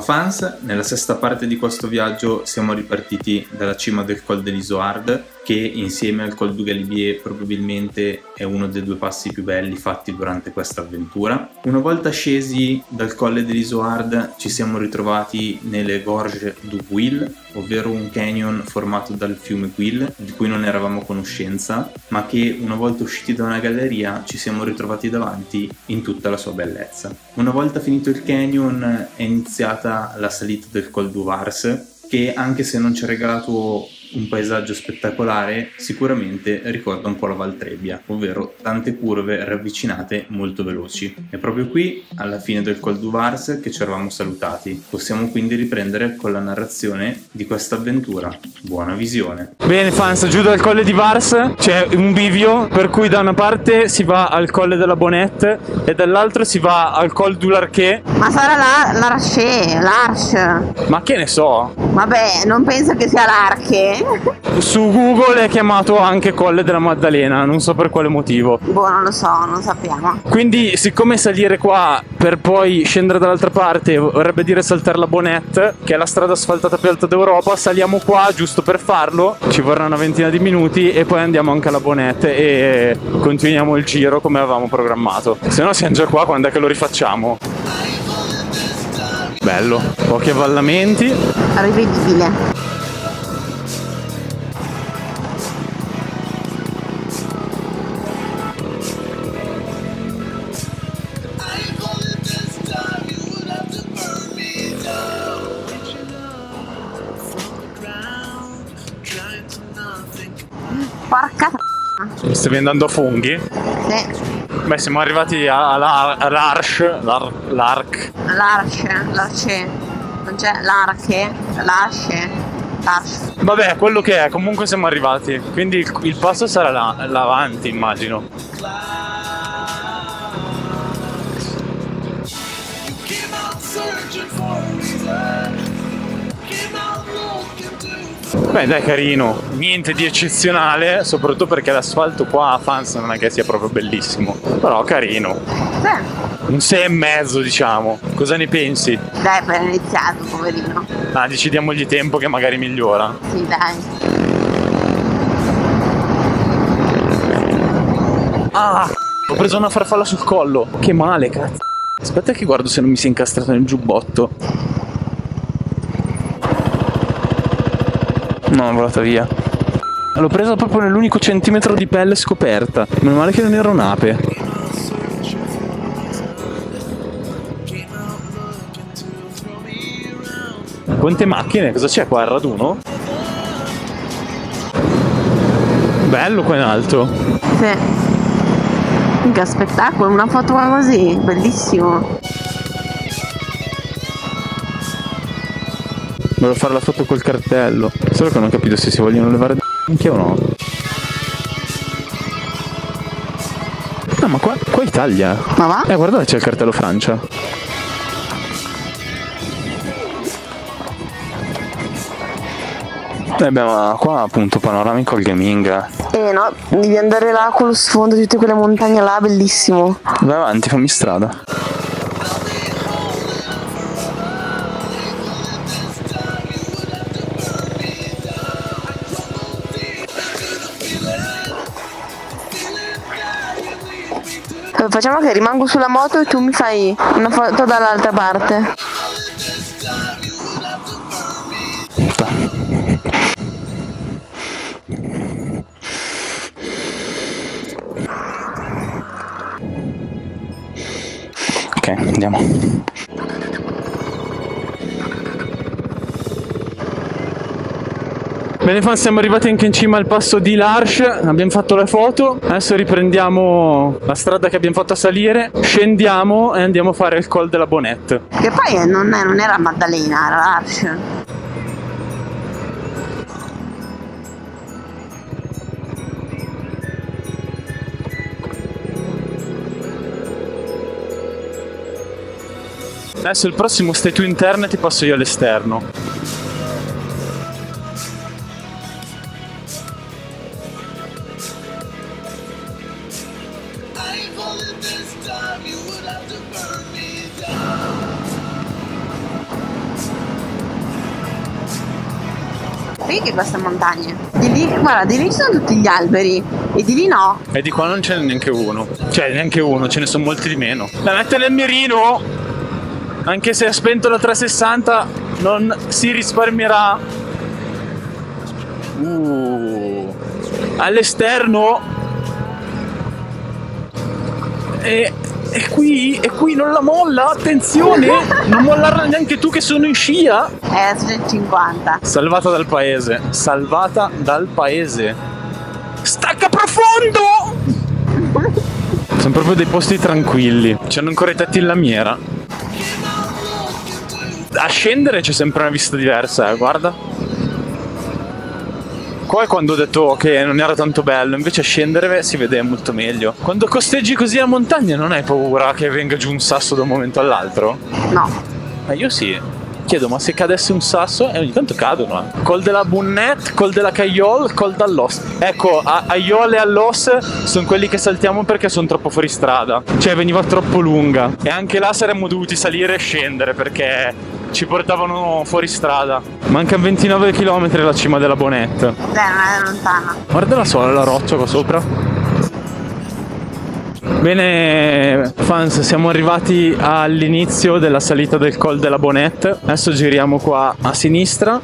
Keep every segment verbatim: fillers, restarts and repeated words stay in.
fans, nella sesta parte di questo viaggio siamo ripartiti dalla cima del Col de l'Isoard, che insieme al Col du Galibier probabilmente è uno dei due passi più belli fatti durante questa avventura. Una volta scesi dal Colle de l'Isoard ci siamo ritrovati nelle Gorges du Guil, ovvero un canyon formato dal fiume Guil, di cui non eravamo a conoscenza, ma che una volta usciti da una galleria ci siamo ritrovati davanti in tutta la sua bellezza. Una volta finito il canyon è iniziata la salita del Col du Vars, che anche se non ci ha regalato un paesaggio spettacolare, sicuramente ricorda un po' la Val Trebbia, ovvero tante curve ravvicinate molto veloci. È proprio qui, alla fine del Col du Vars, che ci eravamo salutati. Possiamo quindi riprendere con la narrazione di questa avventura. Buona visione! Bene fans, giù dal Colle di Vars c'è un bivio per cui da una parte si va al Colle della Bonnette e dall'altro si va al Col du Larché. Ma sarà la, l'Arche, l'Arche. Ma che ne so? Vabbè, non penso che sia l'Arche. Su Google è chiamato anche Colle della Maddalena, non so per quale motivo. Boh, non lo so, non sappiamo. Quindi siccome salire qua per poi scendere dall'altra parte vorrebbe dire saltare la Bonnette, che è la strada asfaltata più alta d'Europa, saliamo qua giusto per farlo, ci vorrà una ventina di minuti e poi andiamo anche alla Bonnette e continuiamo il giro come avevamo programmato. Se no siamo già qua, quando è che lo rifacciamo? Bello, pochi avvallamenti. Rivedibile. Porca Mi stavi andando a funghi? Sì. Beh, siamo arrivati all'Arche, l'Arc. L'Arche, l'Arche. Non c'è l'Arche, l'Arche, l'Arche. Vabbè, quello che è, comunque siamo arrivati. Quindi il, il passo sarà là, là avanti, immagino. Beh dai, carino, niente di eccezionale, soprattutto perché l'asfalto qua a Fans non è che sia proprio bellissimo, però carino. Sì. Un sei e mezzo diciamo, cosa ne pensi? Dai, appena iniziato, poverino. Ah, decidiamogli tempo che magari migliora. Sì, dai. Ah, ho preso una farfalla sul collo, che male, cazzo. Aspetta che guardo se non mi si è incastrato nel giubbotto. No, è volata via. L'ho presa proprio nell'unico centimetro di pelle scoperta. Meno male che non era un'ape. Quante macchine? Cosa c'è qua? Il raduno? Bello qua in alto. Sì. Che spettacolo, una foto così, bellissimo. Volevo fare la foto col cartello. Solo che non ho capito se si vogliono levare anche o no. No, ma qua, qua Italia. Ma va? Eh, guardate, c'è il cartello Francia. E beh, ma qua appunto panoramico al gaming. Eh no, devi andare là con lo sfondo di tutte quelle montagne là, bellissimo. Vai avanti, fammi strada. Facciamo che rimango sulla moto e tu mi fai una foto dall'altra parte. Ok, andiamo. Bene fan, siamo arrivati anche in cima al passo di l'Arche, abbiamo fatto le foto, adesso riprendiamo la strada che abbiamo fatto a salire, scendiamo e andiamo a fare il Col della Bonnette. Che poi non, è, non era Maddalena, era l'Arche. Adesso il prossimo stai tu interno e ti passo io all'esterno. fighe queste montagne. Di lì, guarda, di lì ci sono tutti gli alberi e di lì no. E di qua non ce n'è neanche uno. Cioè, neanche uno, ce ne sono molti di meno. La mette nel mirino, anche se ha spento la trecentosessanta, non si risparmierà. Uh, all'esterno. E, e qui, e qui non la molla, attenzione, non mollarla neanche tu che sono in scia. Eh, sono cinquanta. Salvata dal paese, salvata dal paese. Stacca profondo! Sono proprio dei posti tranquilli, c'hanno ancora i tetti in lamiera. A scendere c'è sempre una vista diversa, eh, guarda. Qua è quando ho detto che non era tanto bello, invece a scendere si vede molto meglio. Quando costeggi così la montagna non hai paura che venga giù un sasso da un momento all'altro? No. Ma io sì. Chiedo, ma se cadesse un sasso, e ogni tanto cadono, eh. Col della Bonnette, col della Cagliol, col dall'Os. Ecco, a Aiol e all'Os sono quelli che saltiamo perché sono troppo fuori strada. Cioè veniva troppo lunga. E anche là saremmo dovuti salire e scendere perché ci portavano fuori strada. Mancano ventinove chilometri alla cima della Bonnette. Beh, non è lontana. Guarda la sola, la roccia qua sopra. Bene fans, siamo arrivati all'inizio della salita del Col della Bonnette. Adesso giriamo qua a sinistra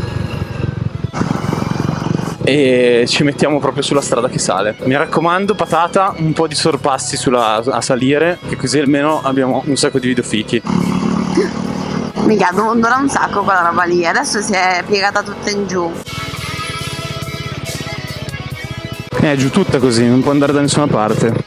e ci mettiamo proprio sulla strada che sale. Mi raccomando, patata, un po' di sorpassi sulla, a salire, che così almeno abbiamo un sacco di videofichi. Mica, dura un sacco quella roba lì. Adesso si è piegata tutta in giù. Eh, giù tutta così, non può andare da nessuna parte.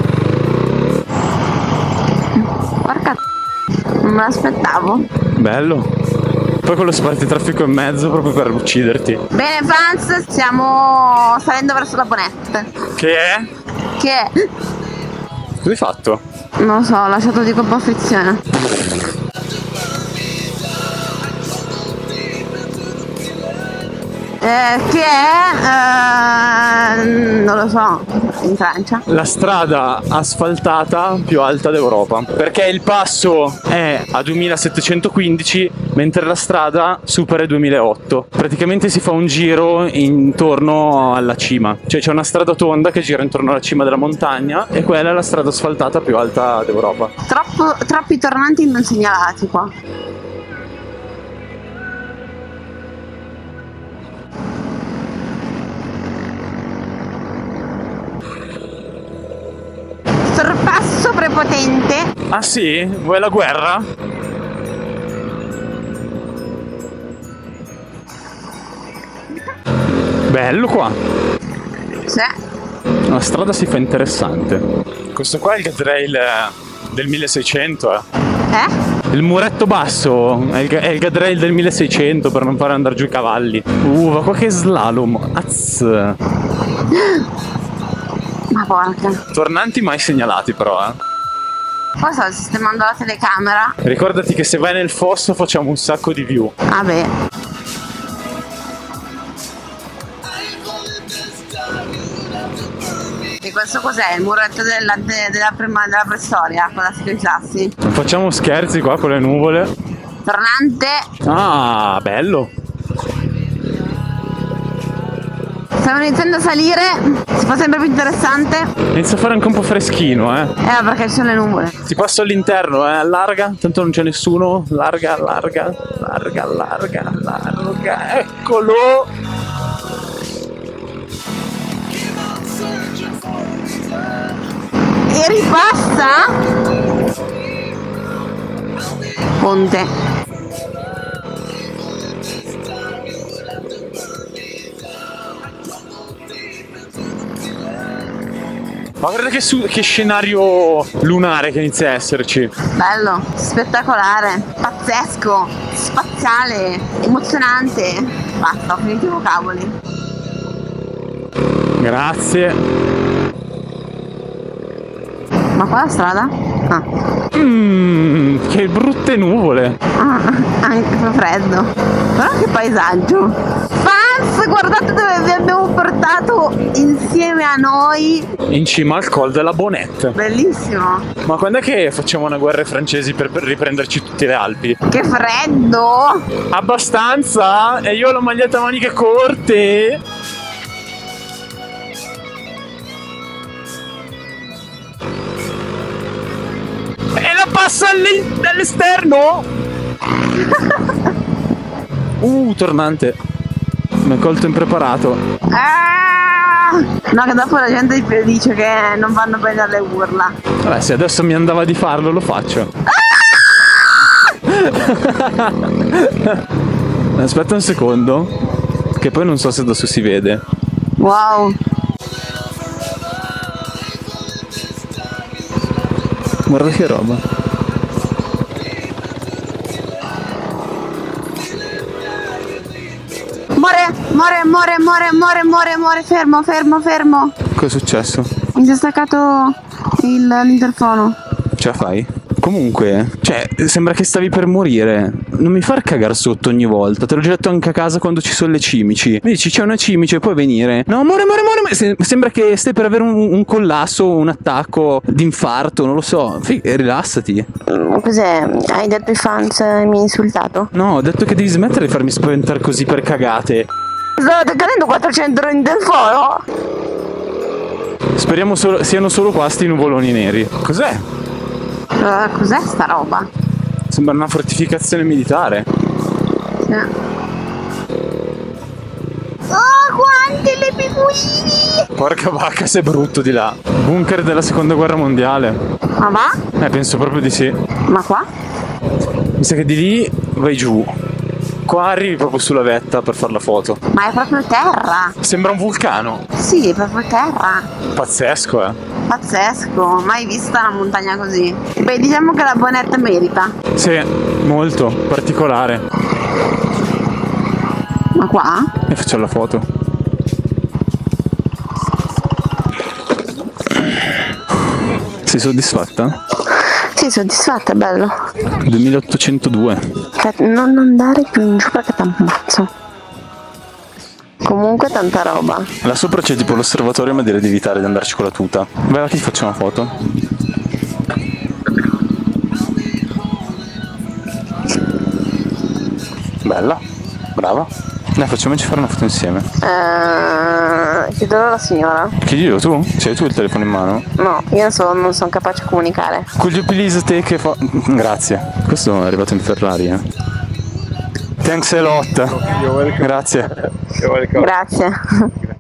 Porca, non me l'aspettavo. Bello. Poi quello spartitraffico in mezzo proprio per ucciderti. Bene fans, stiamo salendo verso la Bonnette. Che è? Che è? Cosa hai fatto? Non lo so, ho lasciato di colpo a frizione. Eh, che è? Eh, non lo so, in Francia. La strada asfaltata più alta d'Europa, perché il passo è a duemilasettecentoquindici mentre la strada supera i duemilaotto. Praticamente si fa un giro intorno alla cima, cioè c'è una strada tonda che gira intorno alla cima della montagna e quella è la strada asfaltata più alta d'Europa. Troppo, troppi tornanti non segnalati qua. Sorpasso prepotente. Ah sì? Vuoi la guerra? Bello qua. Sì. La strada si fa interessante. Questo qua è il guardrail del milleseicento, eh. Eh? Il muretto basso è il, è il guardrail del milleseicento per non fare andare giù i cavalli. Uh, ma qua che slalom. Az. Ma porca. Tornanti mai segnalati però, eh. Poi sto sistemando la telecamera. Ricordati che se vai nel fosso facciamo un sacco di view. Vabbè. E questo cos'è? Il muretto della, de, della prima della preistoria con la ciclistassi? Non facciamo scherzi qua con le nuvole. Tornante. Ah, bello. Stiamo iniziando a salire, si fa sempre più interessante. Inizia a fare anche un po' freschino, eh. Eh, perché ci sono le nuvole. Ti passo all'interno, eh. Allarga, tanto non c'è nessuno. Larga, larga, larga, larga, larga. Eccolo. E ripassa. Ponte. Ma guarda che, su- che scenario lunare che inizia a esserci. Bello, spettacolare, pazzesco, spaziale, emozionante. Basta, ho finito i vocaboli. Grazie. Ma qua la strada? Ah. Mmm, che brutte nuvole. Ah, anche fa freddo. Però che paesaggio. Yes, guardate dove vi abbiamo portato insieme a noi. In cima al col della Bonette. Bellissimo. Ma quando è che facciamo una guerra ai francesi per, per riprenderci tutte le Alpi? Che freddo. Abbastanza? E io ho la maglietta a maniche corte. E la passa all'esterno? Uh, tornante. Mi ha colto impreparato. Ah! No, che dopo la gente dice che non vanno bene alle urla. Vabbè, se adesso mi andava di farlo, lo faccio. Aspetta un secondo, che poi non so se adesso si vede. Wow. Guarda che roba. More, more, more, more, more, more, more, fermo, fermo, fermo. Cosa è successo? Mi si è staccato il- l'interfono. Ce la fai? Comunque, cioè, sembra che stavi per morire. Non mi far cagare sotto ogni volta. Te l'ho già detto anche a casa quando ci sono le cimici. Mi dici c'è una cimice, puoi venire. No, amore, amore, amore. Se- sembra che stai per avere un, un collasso, un attacco d'infarto, non lo so. Fì- rilassati. Mm, Cos'è? Hai detto ai fans e mi hai insultato? No, ho detto che devi smettere di farmi spaventare così per cagate. State cadendo quattrocento in interfono? Speriamo solo- siano solo qua sti nuvoloni neri. Cos'è? Uh, cos'è sta roba? Sembra una fortificazione militare. Sì. Oh, quanti le pinguini! Porca vacca, sei brutto di là. Bunker della seconda guerra mondiale. Ma va? Eh, penso proprio di sì. Ma qua? Mi sa che di lì vai giù. Qua arrivi proprio sulla vetta per fare la foto. Ma è proprio terra! Sembra un vulcano. Sì, è proprio terra! Pazzesco, eh. Pazzesco, mai vista una montagna così. Beh, diciamo che la Bonette merita. Sì, molto particolare. Ma qua? E faccio la foto. Sei soddisfatta? Sì, soddisfatta, bello. duemilaottocentodue. Cioè, non andare più in giù perché t'ammazzo. Comunque tanta roba. Là sopra c'è tipo l'osservatorio, ma direi di evitare di andarci con la tuta. Vai, che ti faccio una foto. Bella, brava. Dai, facciamoci fare una foto insieme. Eh, chiedo alla signora. Chiedilo tu? C'hai tu il telefono in mano? No, io non sono, non sono capace a comunicare. Could you please take a pho- Grazie. Questo è arrivato in Ferrari, eh. Thanks a lot. Grazie. Grazie.